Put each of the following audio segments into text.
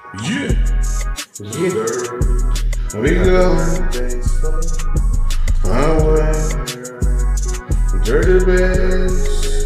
Yeah. We go away. Dirty bass.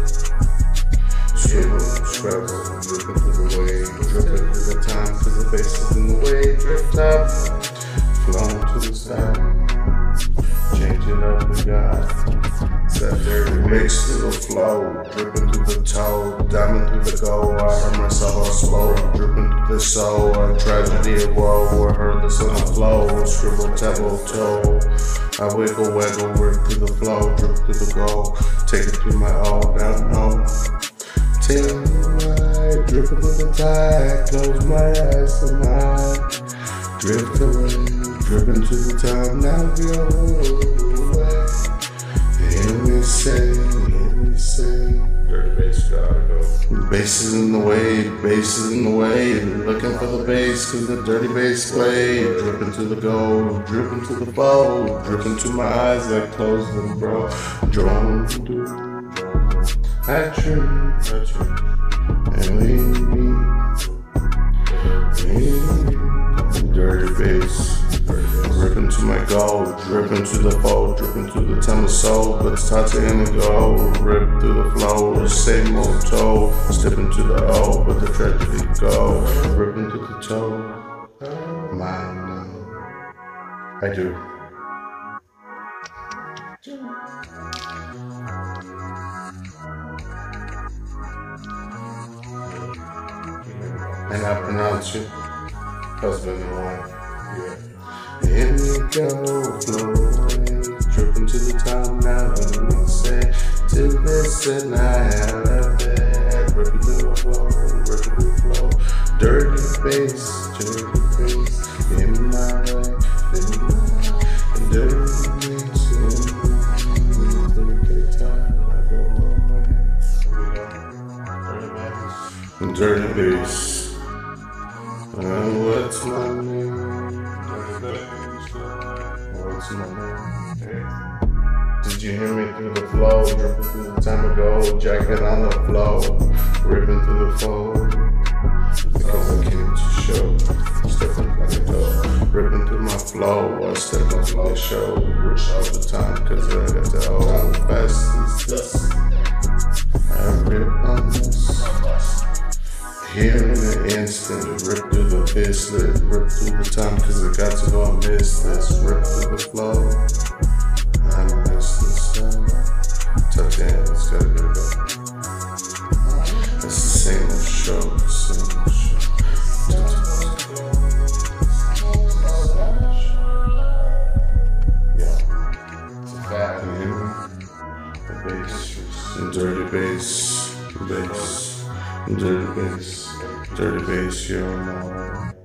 Scrabble, dripping through the wave, dripping through the time, cause the bass is in the way. Drift up, flowing to the side. Change it up, we got that dirty mix to the flow, dripping through the toe, diamond through the gold. I heard myself on slow, dripping through the soul. A tragedy of woe, I heard this on the flow. Scribble, tableau, toe. I wiggle, rip through the flow, drip through the gold. Take it through my all, down home. Take my dripping through the tide, close my eyes tonight. Drift away, dripping to the time, now go away. Hear me say, dirty bass gotta go. Bass is in the way, bass is in the way. Looking for the bass, cause the dirty bass play. Dripping to the gold, dripping to the bowl. Dripping to my eyes, I close them, bro. Drawn to at you, and leave me. Dirty bass. Ripping to my gold, dripping to the fold, dripping to the time of soul, but it's time to end the go. Rip through the flow, the same old toe, stepping to the O, but the tragedy go. Ripping to the toe, mine, I do. And I pronounce you husband and wife. Yeah. Here we go, flow away, dripping to the time now, and we say, to this and I have a bed, ripping through the flow, ripping through the flow, dirty bass, in my way, and dirty bass, in my dirty bass. What's my name? What's my name? Did you hear me through the flow? Dripping through the time ago, jacket on the flow, ripping through the fold. Because I came to show, stepping like a dog, ripping through my flow. I step into the show, rip all the time, cause I got the how fast is this? I rip on this. Here in an instant, rip through the biscuit, rip through the time, cause I got to go and miss this. Rip through the flow, I miss this song. Touch hands, gotta get it up. It's the same old show, same old show. Yeah, it's a fact, you hear me? The bass, dirty bass, bass. Dirty bass, you're my